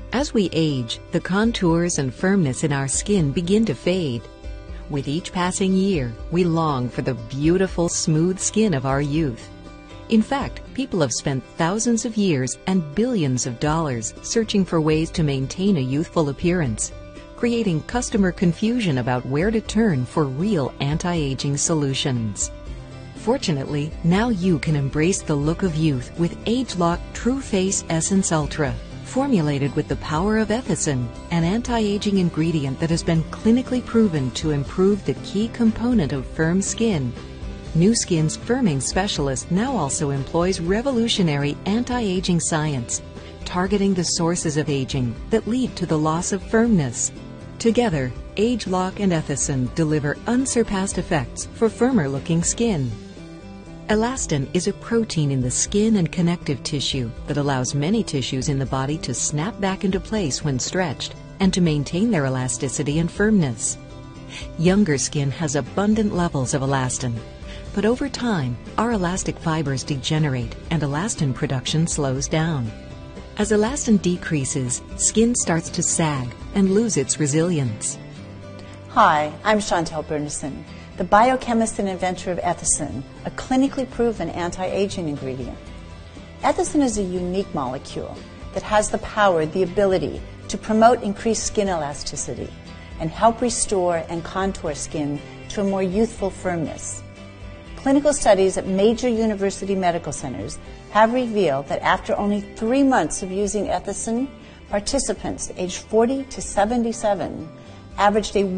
As we age, the contours and firmness in our skin begin to fade. With each passing year, we long for the beautiful, smooth skin of our youth. In fact, people have spent thousands of years and billions of dollars searching for ways to maintain a youthful appearance, creating customer confusion about where to turn for real anti-aging solutions. Fortunately, now you can embrace the look of youth with ageLOC Tru Face Essential Ultra. Formulated with the power of ethicin, an anti-aging ingredient that has been clinically proven to improve the key component of firm skin. Nu Skin's firming specialist now also employs revolutionary anti-aging science, targeting the sources of aging that lead to the loss of firmness. Together, ageLOC and ethicin deliver unsurpassed effects for firmer-looking skin. Elastin is a protein in the skin and connective tissue that allows many tissues in the body to snap back into place when stretched and to maintain their elasticity and firmness. Younger skin has abundant levels of elastin, but over time, our elastic fibers degenerate and elastin production slows down. As elastin decreases, skin starts to sag and lose its resilience. Hi, I'm Chantel Bernison, the biochemist and inventor of ethicin, a clinically proven anti-aging ingredient. Ethicin is a unique molecule that has the power, the ability to promote increased skin elasticity and help restore and contour skin to a more youthful firmness. Clinical studies at major university medical centers have revealed that after only 3 months of using ethicin, participants aged 40 to 77 averaged a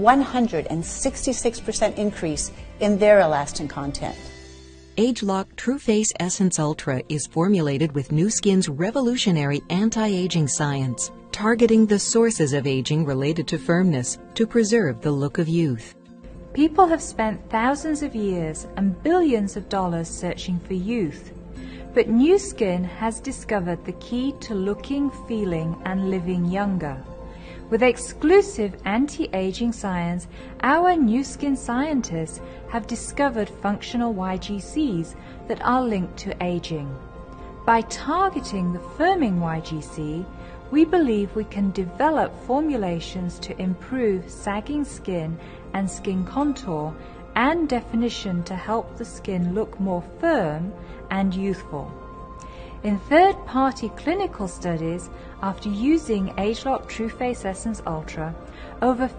166% increase in their elastin content. ageLOC Tru Face Essential Ultra is formulated with Nu Skin's revolutionary anti-aging science, targeting the sources of aging related to firmness to preserve the look of youth. People have spent thousands of years and billions of dollars searching for youth, but Nu Skin has discovered the key to looking, feeling, and living younger. With exclusive anti-aging science, our Nu Skin scientists have discovered functional YGCs that are linked to aging. By targeting the firming YGC, we believe we can develop formulations to improve sagging skin and skin contour and definition to help the skin look more firm and youthful. In third-party clinical studies, after using ageLOC Tru Face Essential Ultra, over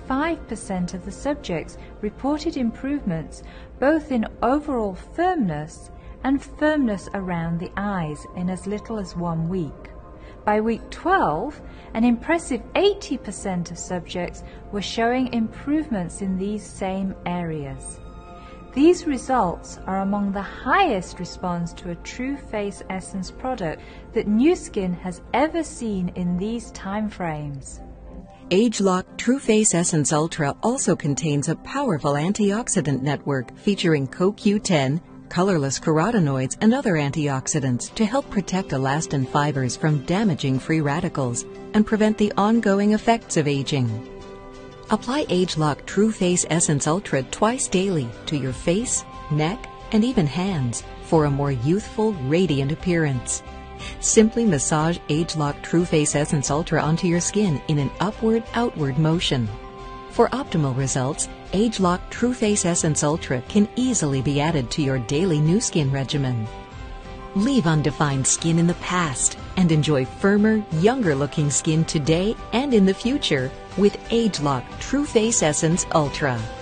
55% of the subjects reported improvements both in overall firmness and firmness around the eyes in as little as 1 week. By week 12, an impressive 80% of subjects were showing improvements in these same areas. These results are among the highest response to a Tru Face Essence product that Nu Skin has ever seen in these time frames. ageLOC Tru Face Essence Ultra also contains a powerful antioxidant network featuring CoQ10, colorless carotenoids, and other antioxidants to help protect elastin fibers from damaging free radicals and prevent the ongoing effects of aging. Apply ageLOC Tru Face Essence Ultra twice daily to your face, neck, and even hands for a more youthful, radiant appearance. Simply massage ageLOC Tru Face Essence Ultra onto your skin in an upward-outward motion. For optimal results, ageLOC Tru Face Essence Ultra can easily be added to your daily Nu Skin regimen. Leave undefined skin in the past and enjoy firmer, younger-looking skin today and in the future with ageLOC Tru Face Essence Ultra.